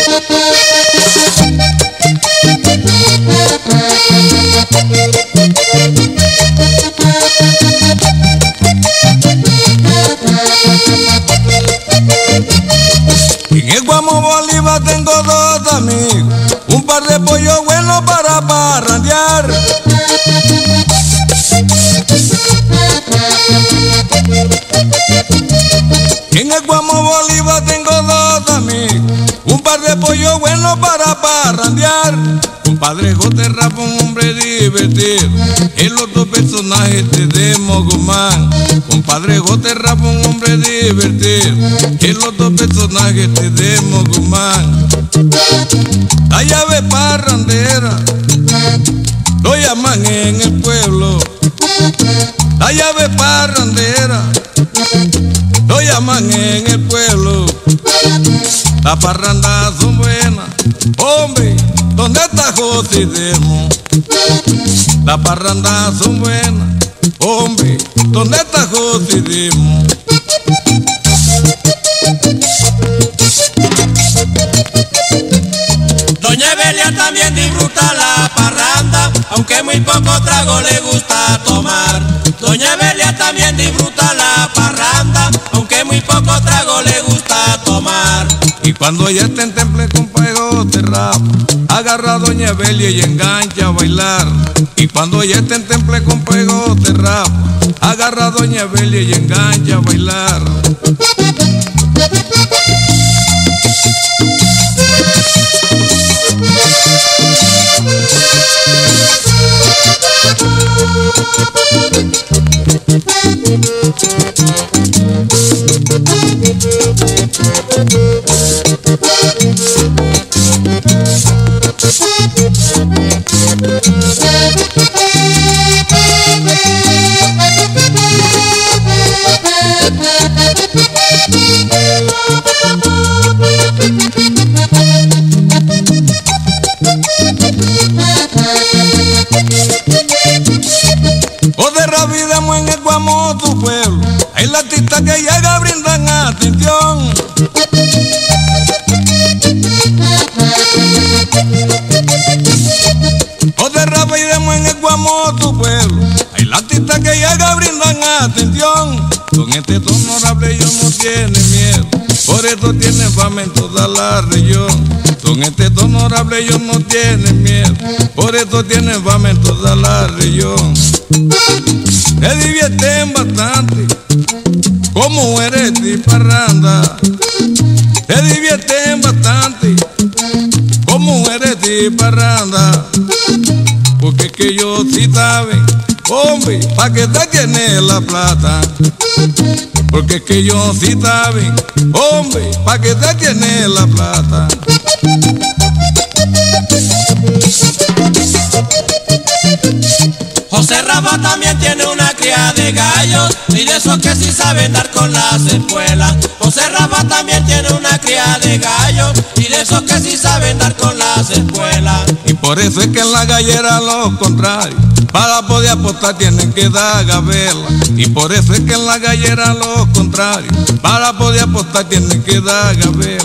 En el Guamo Bolívar tengo dos amigos, un par de pollos buenos para parrandear. En el Guamo Bolívar tengo dos amigos, un par de pollos buenos para parrandear. Compadre Jote Rafa, un hombre divertido, el otro personaje de Mogomán. Compadre Jote Rafa, un hombre divertido, el otro personaje de Mogomán. La llave parrandera lo llaman en el pueblo. La llave parrandera lo llaman en el pueblo. Las parrandas son buenas, hombre, ¿dónde está José Demo? Las parrandas son buenas, hombre, ¿dónde está José Demo? Doña Evelia también disfruta la parranda, aunque muy poco trago le gusta tomar. Doña Evelia también disfruta la parranda, aunque muy poco trago le gusta tomar. Y cuando ella está en temple con Jote Rafa, agarra a Doña Evelia y engancha a bailar. Y cuando ella está en temple con Jote Rafa, agarra a Doña Evelia y engancha a bailar. Jote Rafa y Demo en el Guamo, tu pueblo, hay la artistas que llega brindan atención. Jote Rafa y Demo en el Guamo, tu pueblo, hay la artistas que llega brindan atención. Con este tono honorable ellos no tienen miedo, por eso tienen fama en toda la región. Con este tono honorable ellos no tienen miedo, por eso tienen fama en toda la región. Se divierten bastante como eres de parranda. Se divierten bastante como eres de parranda. Porque es que ellos sí saben, hombre, pa' que te tiene la plata. Porque es que ellos sí saben, hombre, pa' que te tiene la plata. José Rafa también tiene una cría de gallos, y de esos que sí saben dar con las espuelas. José Rafa también tiene una cría de gallos, y de esos que sí saben dar con las espuelas. Y por eso es que en la gallera los contrarios, para poder apostar tienen que dar gabela. Y por eso es que en la gallera los contrarios, para poder apostar tienen que dar gabela.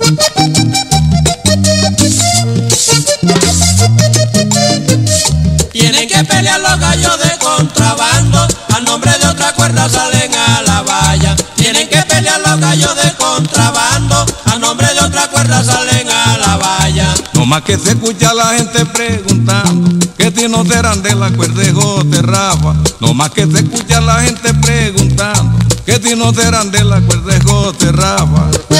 Tienen que pelear los gallos de contrabando, al nombre de otra cuerda salen a la valla. Tienen que pelear los gallos de contrabando, al nombre de otra cuerda salen a la valla. No más que se escucha la gente preguntando que si no serán de la cuerda de Jote Rafa. No más que se escucha la gente preguntando que si no serán de la cuerda de Jote Rafa.